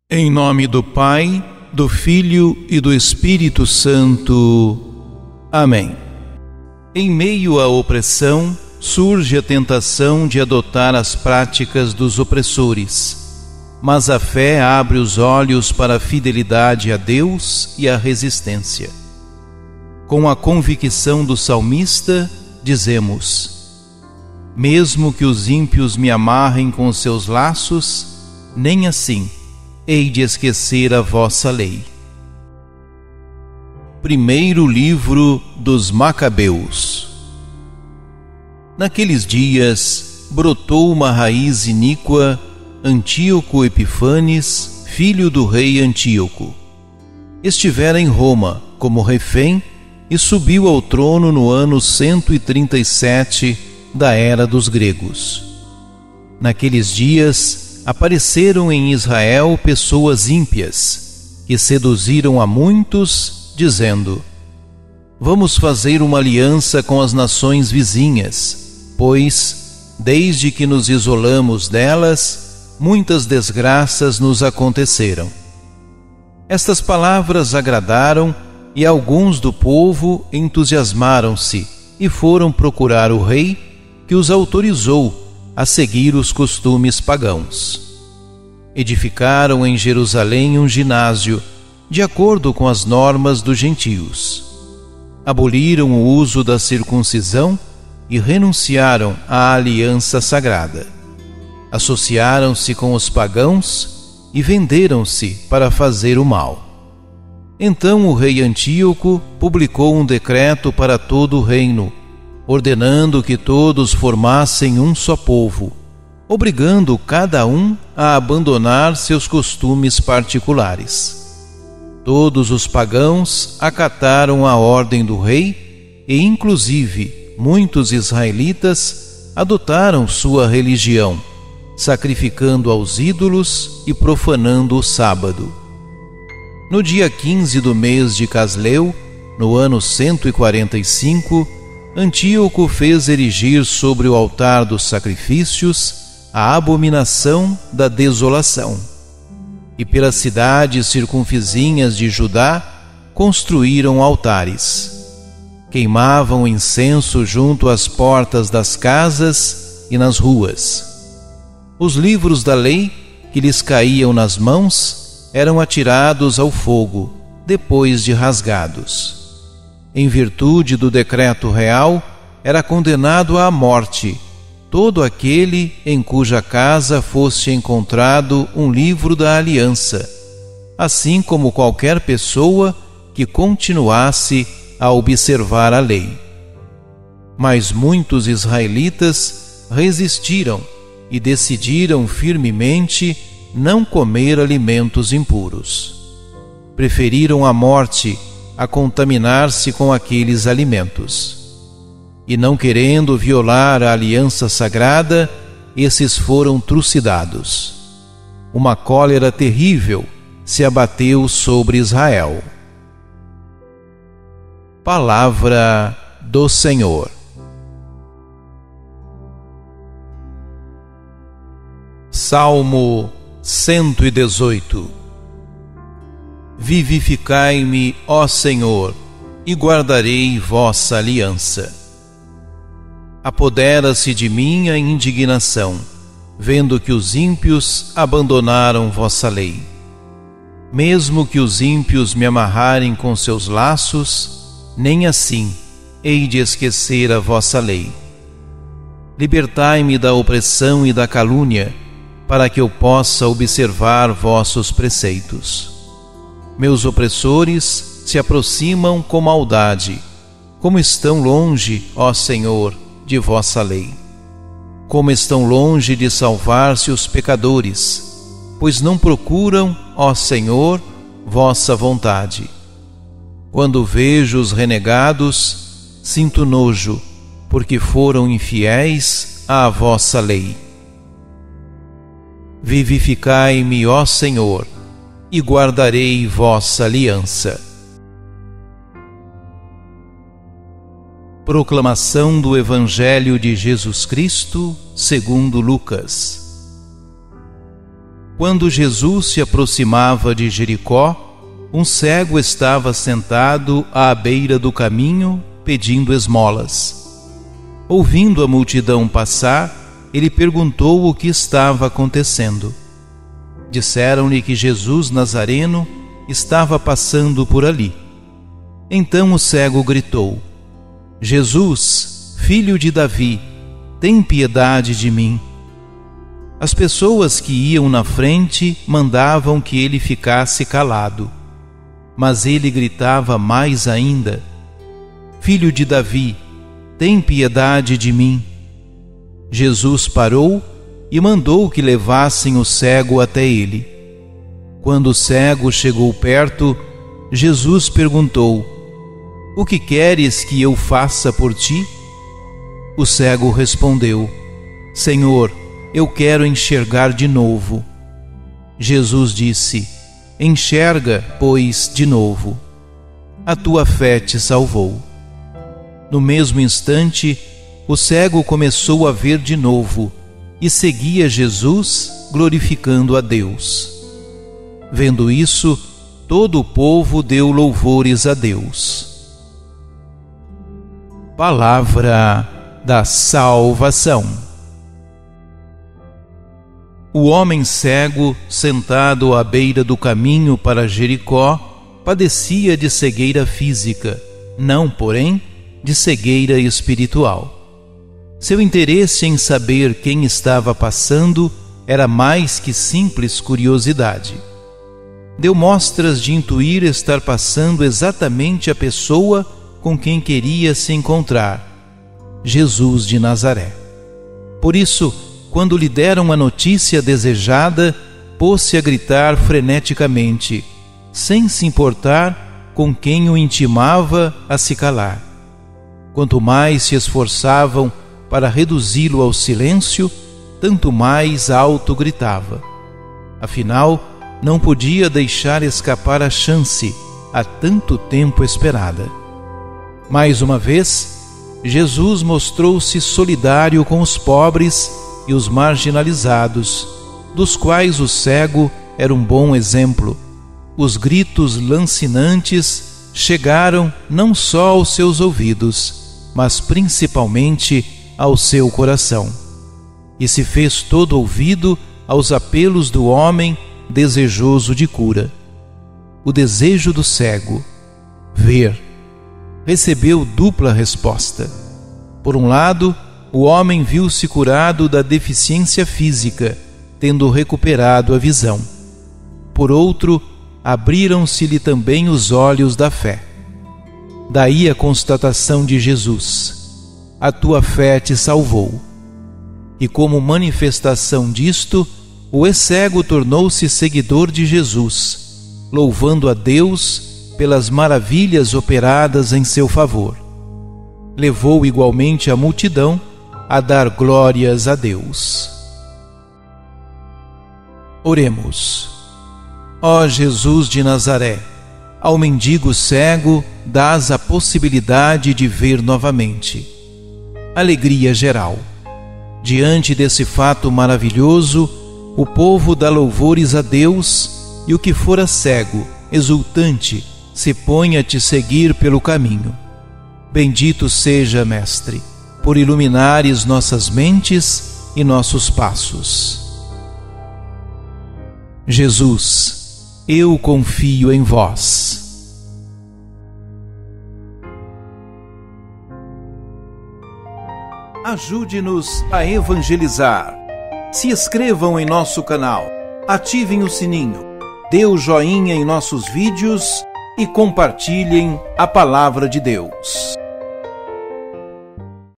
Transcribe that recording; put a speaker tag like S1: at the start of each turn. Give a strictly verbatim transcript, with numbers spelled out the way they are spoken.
S1: Em nome do Pai, do Filho e do Espírito Santo. Amém. Em meio à opressão, surge a tentação de adotar as práticas dos opressores, mas a fé abre os olhos para a fidelidade a Deus e a resistência. Com a convicção do salmista, dizemos: mesmo que os ímpios me amarrem com seus laços, nem assim hei de esquecer a vossa lei. Primeiro livro dos Macabeus. Naqueles dias brotou uma raiz iníqua, Antíoco Epifanes, filho do rei Antíoco. Estivera em Roma como refém e subiu ao trono no ano cento e trinta e sete da era dos gregos. Naqueles dias apareceram em Israel pessoas ímpias, que seduziram a muitos, dizendo: vamos fazer uma aliança com as nações vizinhas, pois, desde que nos isolamos delas, muitas desgraças nos aconteceram. Estas palavras agradaram, e alguns do povo entusiasmaram-se e foram procurar o rei, que os autorizou a seguir os costumes pagãos. Edificaram em Jerusalém um ginásio, de acordo com as normas dos gentios. Aboliram o uso da circuncisão e renunciaram à aliança sagrada. Associaram-se com os pagãos e venderam-se para fazer o mal. Então o rei Antíoco publicou um decreto para todo o reino, ordenando que todos formassem um só povo, obrigando cada um a abandonar seus costumes particulares. Todos os pagãos acataram a ordem do rei e, inclusive, muitos israelitas adotaram sua religião, sacrificando aos ídolos e profanando o sábado. No dia quinze do mês de Casleu, no ano cento e quarenta e cinco, Antíoco fez erigir sobre o altar dos sacrifícios a abominação da desolação. E pelas cidades circunvizinhas de Judá construíram altares. Queimavam incenso junto às portas das casas e nas ruas. Os livros da lei que lhes caíam nas mãos eram atirados ao fogo, depois de rasgados. Em virtude do decreto real, era condenado à morte todo aquele em cuja casa fosse encontrado um livro da aliança, assim como qualquer pessoa que continuasse a observar a lei. Mas muitos israelitas resistiram e decidiram firmemente não comer alimentos impuros. Preferiram a morte a contaminar-se com aqueles alimentos. E não querendo violar a aliança sagrada, esses foram trucidados. Uma cólera terrível se abateu sobre Israel. Palavra do Senhor. Salmo cento e dezoito. Vivificai-me, ó Senhor, e guardarei vossa aliança. Apodera-se de mim a indignação, vendo que os ímpios abandonaram vossa lei. Mesmo que os ímpios me amarrarem com seus laços, nem assim hei de esquecer a vossa lei. Libertai-me da opressão e da calúnia, para que eu possa observar vossos preceitos. Meus opressores se aproximam com maldade, como estão longe, ó Senhor, de vossa lei. Como estão longe de salvar-se os pecadores, pois não procuram, ó Senhor, vossa vontade. Quando vejo os renegados, sinto nojo, porque foram infiéis à vossa lei. Vivificai-me, ó Senhor, e guardarei vossa aliança. Proclamação do Evangelho de Jesus Cristo segundo Lucas. Quando Jesus se aproximava de Jericó, um cego estava sentado à beira do caminho, pedindo esmolas. Ouvindo a multidão passar, ele perguntou o que estava acontecendo. Disseram-lhe que Jesus Nazareno estava passando por ali. Então o cego gritou: Jesus, filho de Davi, tem piedade de mim. As pessoas que iam na frente mandavam que ele ficasse calado. Mas ele gritava mais ainda: Filho de Davi, tem piedade de mim. Jesus parou e mandou que levassem o cego até ele. Quando o cego chegou perto, Jesus perguntou: O que queres que eu faça por ti? O cego respondeu: Senhor, eu quero enxergar de novo. Jesus disse: Enxerga, pois, de novo. A tua fé te salvou. No mesmo instante, o cego começou a ver de novo e seguia Jesus, glorificando a Deus. Vendo isso, todo o povo deu louvores a Deus. Palavra da salvação. O homem cego, sentado à beira do caminho para Jericó, padecia de cegueira física, não, porém, de cegueira espiritual. Seu interesse em saber quem estava passando era mais que simples curiosidade. Deu mostras de intuir estar passando exatamente a pessoa com quem queria se encontrar, Jesus de Nazaré. Por isso, quando lhe deram a notícia desejada, pôs-se a gritar freneticamente, sem se importar com quem o intimava a se calar. Quanto mais se esforçavam para reduzi-lo ao silêncio, tanto mais alto gritava. Afinal, não podia deixar escapar a chance, há tanto tempo esperada. Mais uma vez, Jesus mostrou-se solidário com os pobres e os marginalizados, dos quais o cego era um bom exemplo. Os gritos lancinantes chegaram não só aos seus ouvidos, mas principalmente ao seu coração, e se fez todo ouvido aos apelos do homem desejoso de cura. O desejo do cego, ver, recebeu dupla resposta. Por um lado, o homem viu-se curado da deficiência física, tendo recuperado a visão. Por outro, abriram-se-lhe também os olhos da fé. Daí a constatação de Jesus: a tua fé te salvou. E como manifestação disto, o cego tornou-se seguidor de Jesus, louvando a Deus pelas maravilhas operadas em seu favor. Levou igualmente a multidão a dar glórias a Deus. Oremos. Ó Jesus de Nazaré, ao mendigo cego dás a possibilidade de ver novamente. Alegria geral. Diante desse fato maravilhoso, o povo dá louvores a Deus e o que fora cego, exultante, se põe a te seguir pelo caminho. Bendito seja, Mestre, por iluminares nossas mentes e nossos passos. Jesus, eu confio em vós. Ajude-nos a evangelizar. Se inscrevam em nosso canal, ativem o sininho, dê o joinha em nossos vídeos e compartilhem a palavra de Deus.